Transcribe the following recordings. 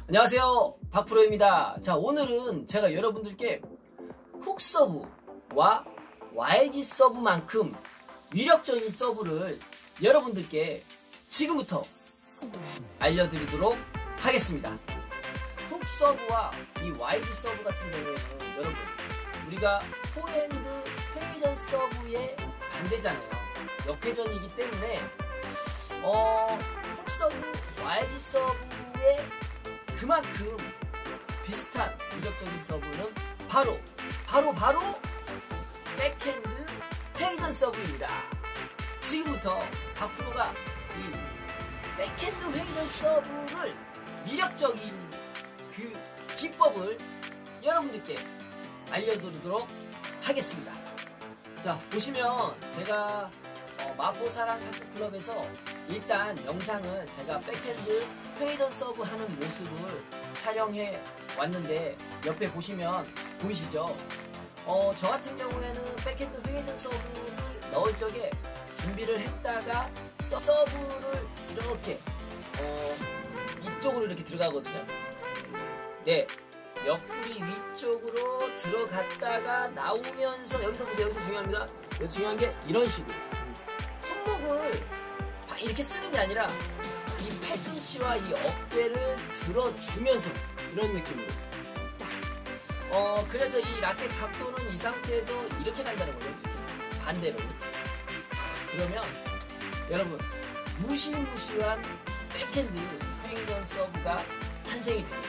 안녕하세요, 박프로입니다. 자, 오늘은 제가 여러분들께 훅 서브와 YG 서브만큼 위력적인 서브를 여러분들께 지금부터 알려드리도록 하겠습니다. 훅 서브와 이 YG 서브 같은 경우에는 여러분, 우리가 포핸드 회전 서브의 반대잖아요. 역회전이기 때문에 훅 서브, YG 서브의 그만큼 비슷한 위력적인 서브는 바로 백핸드 회전 서브입니다. 지금부터 박프로가 이 백핸드 회전 서브를 위력적인 그 기법을 여러분들께 알려드리도록 하겠습니다. 자, 보시면 제가 마포사랑 탁구클럽에서 일단 영상은 제가 백핸드 회전 서브 하는 모습을 촬영해 왔는데 옆에 보시면 보이시죠? 저 같은 경우에는 백핸드 회전 서브를 넣을 적에 준비를 했다가 서브를 이렇게 이쪽으로 이렇게 들어가거든요. 네, 옆구리 위쪽으로 들어갔다가 나오면서 여기서 보세요. 여기서 중요합니다. 여기서 중요한 게 이런 식으로 손목을 이렇게 쓰는 게 아니라 이 팔꿈치와 이 어깨를 들어주면서 이런 느낌으로 그래서 이 라켓 각도는 이 상태에서 이렇게 간다는 거예요. 이렇게 반대로. 그러면 여러분, 무시무시한 백핸드 회전 서브가 탄생이 됩니다.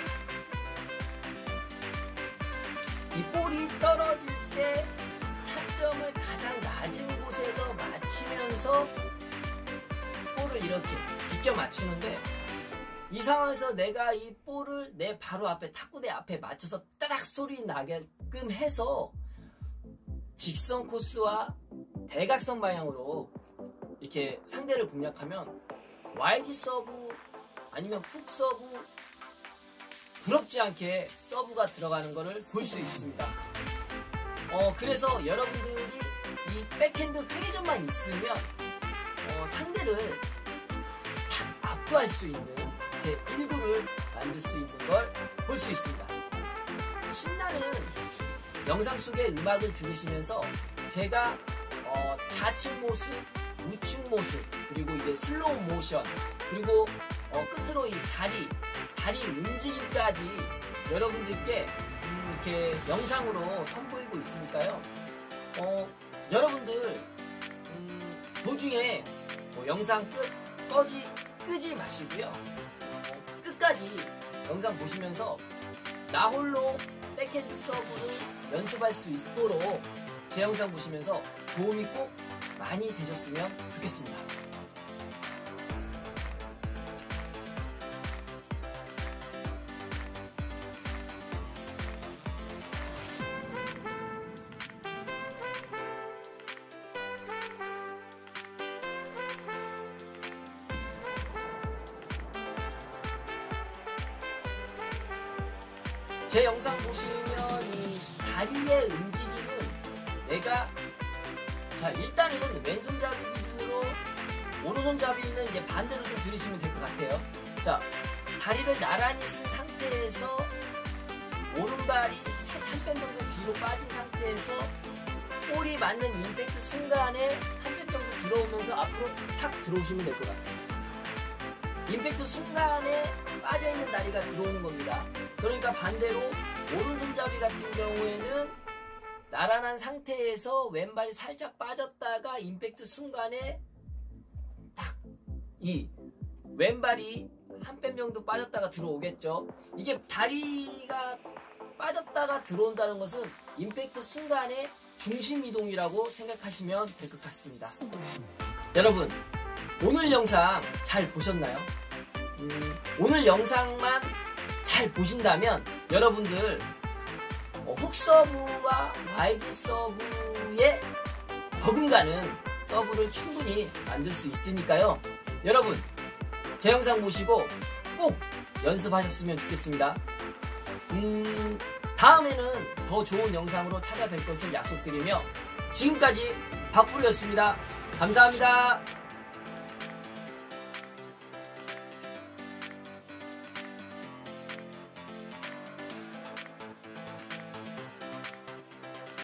이 볼이 떨어질 때 타점을 가장 낮은 곳에서 맞추면서 볼을 이렇게 비껴 맞추는데, 이 상황에서 내가 이 볼을 내 바로 앞에 탁구대 앞에 맞춰서 따닥 소리 나게끔 해서 직선 코스와 대각선 방향으로 이렇게 상대를 공략하면 YG 서브 아니면 훅 서브 부럽지 않게 서브가 들어가는 것을 볼 수 있습니다. 그래서 여러분들이 이 백핸드 회전만 있으면 상대를 탁 압도할 수 있는 제1구를 만들 수 있는 걸 볼 수 있습니다. 신나는 영상 속의 음악을 들으시면서 제가 좌측 모습, 우측 모습, 그리고 이제 슬로우 모션, 그리고 끝으로 이 다리 움직임까지 여러분들께 이렇게 영상으로 선보이고 있으니까요. 여러분들 도중에 영상 끄지 마시고요. 끝까지 영상 보시면서 나 홀로 백핸드 서브를 연습할 수 있도록 제 영상 보시면서 도움이 꼭 많이 되셨으면 좋겠습니다. 제 영상 보시면 이 다리의 움직임은 내가 일단은 왼손잡이 기준으로 오른손잡이는 이제 반대로 좀 들으시면 될 것 같아요. 자, 다리를 나란히 쓴 상태에서 오른발이 한 뼘 정도 뒤로 빠진 상태에서 볼이 맞는 임팩트 순간에 한 뼘 정도 들어오면서 앞으로 탁 들어오시면 될 것 같아요. 임팩트 순간에 빠져있는 다리가 들어오는 겁니다. 그러니까 반대로 오른손잡이 같은 경우에는 나란한 상태에서 왼발이 살짝 빠졌다가 임팩트 순간에 딱 이 왼발이 한 뼘 정도 빠졌다가 들어오겠죠. 이게 다리가 빠졌다가 들어온다는 것은 임팩트 순간에 중심 이동이라고 생각하시면 될 것 같습니다. 여러분, 오늘 영상 잘 보셨나요? 오늘 영상만 잘 보신다면 여러분들 훅 서브와 YG 서브에 버금가는 서브를 충분히 만들 수 있으니까요. 여러분, 제 영상 보시고 꼭 연습하셨으면 좋겠습니다. 다음에는 더 좋은 영상으로 찾아뵐 것을 약속드리며 지금까지 박프로였습니다. 감사합니다.